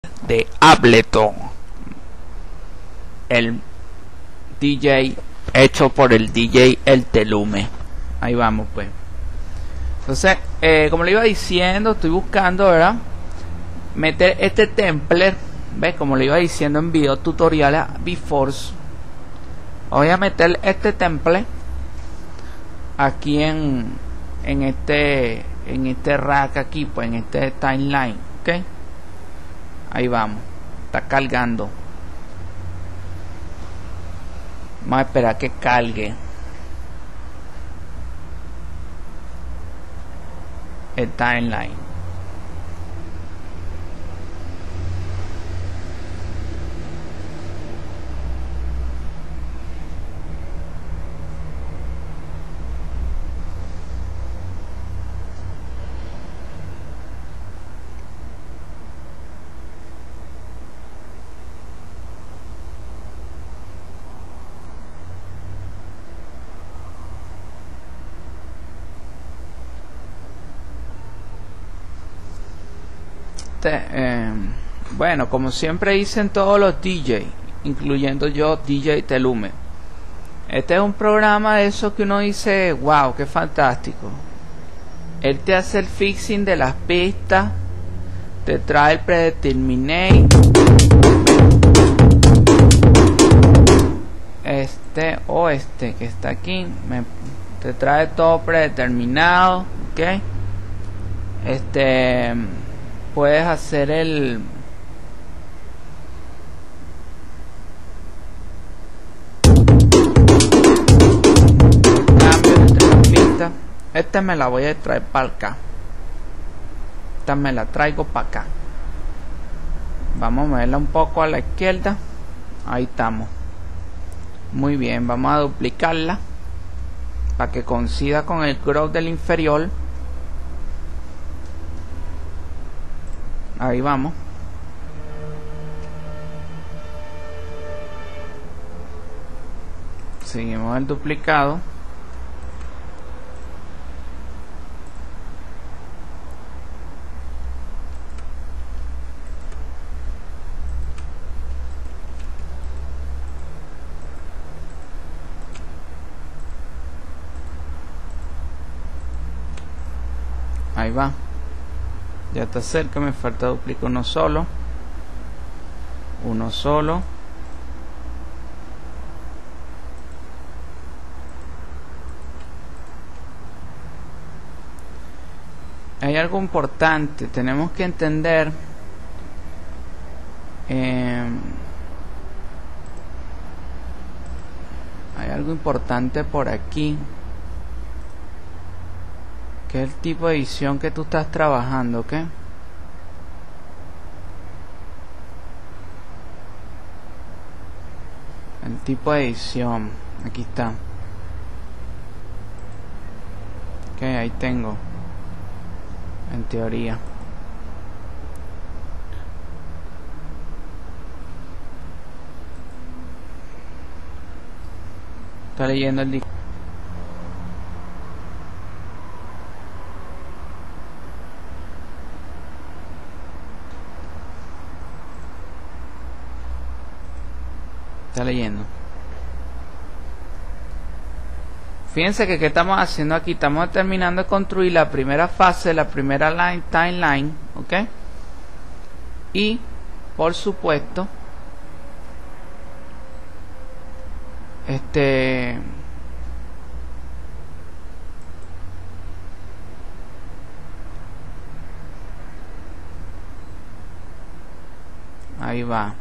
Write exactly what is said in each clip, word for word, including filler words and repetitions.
de Ableton, el D J hecho por el D J El Telume. Ahí vamos pues. Entonces, eh, como le iba diciendo, estoy buscando, ¿verdad?, meter este template. ¿Ves? Como le iba diciendo en video tutorial a BeForce, voy a meter este template aquí en en este en este rack aquí, pues en este timeline. Ok, ahí vamos, está cargando. Vamos a esperar que cargue el timeline. Eh, bueno, como siempre dicen todos los D J, incluyendo yo, D J Telume, este es un programa de eso que uno dice, wow, qué fantástico. Él te hace el fixing de las pistas, te trae el predeterminate, este o este que está aquí, me, te trae todo predeterminado. Ok, este, puedes hacer el cambio entre las pistas. Esta me la voy a traer para acá, esta me la traigo para acá. Vamos a moverla un poco a la izquierda. Ahí estamos, muy bien. Vamos a duplicarla para que coincida con el crop del inferior. Ahí vamos. Seguimos el duplicado. Ahí va. Ya está cerca, me falta duplicar uno solo. Uno solo. Hay algo importante, tenemos que entender eh, hay algo importante por aquí, que es el tipo de edición que tú estás trabajando. ¿Ok? El tipo de edición, aquí está. Ok, ahí tengo, en teoría. Está leyendo el disco. Está leyendo. Fíjense que qué estamos haciendo aquí. Estamos terminando de construir la primera fase, la primera line, timeline. Ok, y por supuesto este ahí va.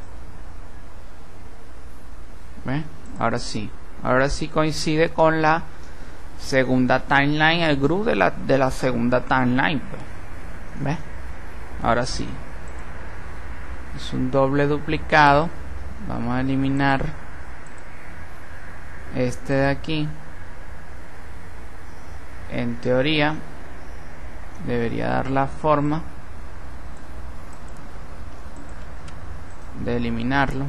¿Ve? Ahora sí, ahora sí coincide con la segunda timeline, el groove de la, de la segunda timeline, pues. ¿Ves? Ahora sí, es un doble duplicado. Vamos a eliminar este de aquí. En teoría debería dar la forma de eliminarlo.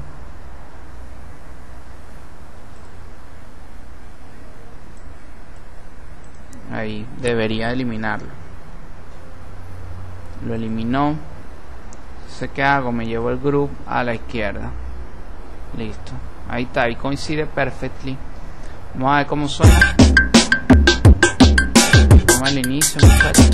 Ahí debería eliminarlo. Lo eliminó. Entonces, ¿qué hago? Me llevo el group a la izquierda. Listo. Ahí está, ahí coincide perfectly. Vamos a ver cómo suena. Vamos al inicio, muchachos.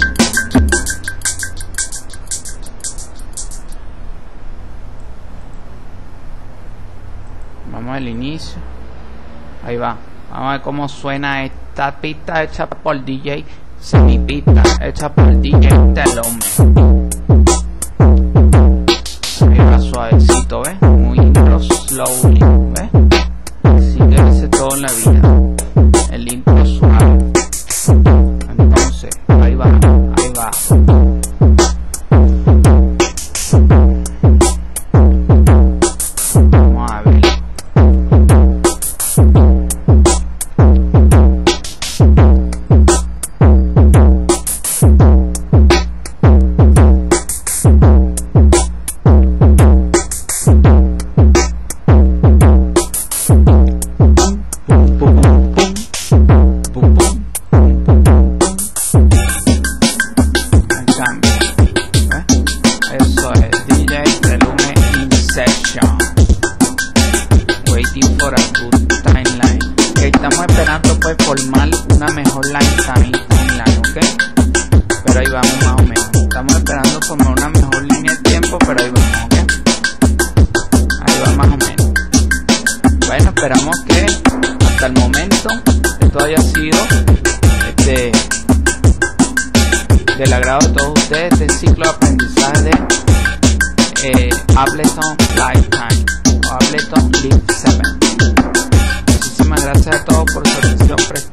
Vamos al inicio. Ahí va. Vamos a ver cómo suena esta pista hecha por D J. Semi pista hecha por D J Tellume. Ahí va suavecito, ¿ves? Muy intro slowly, ¿ves? Así que hace todo en la vida. El intro suave. Entonces, ahí va, ahí va. Vamos a ver. Estamos esperando pues formar una mejor line timeline, ¿ok? Pero ahí vamos más o menos. Estamos esperando formar una mejor línea de tiempo, pero ahí vamos, ¿ok? Ahí va más o menos. Bueno, esperamos que hasta el momento esto haya sido este del agrado de todos ustedes, este ciclo de aprendizaje de eh, Ableton Lifetime o Ableton Live siete. Muchísimas gracias a todos por su atención.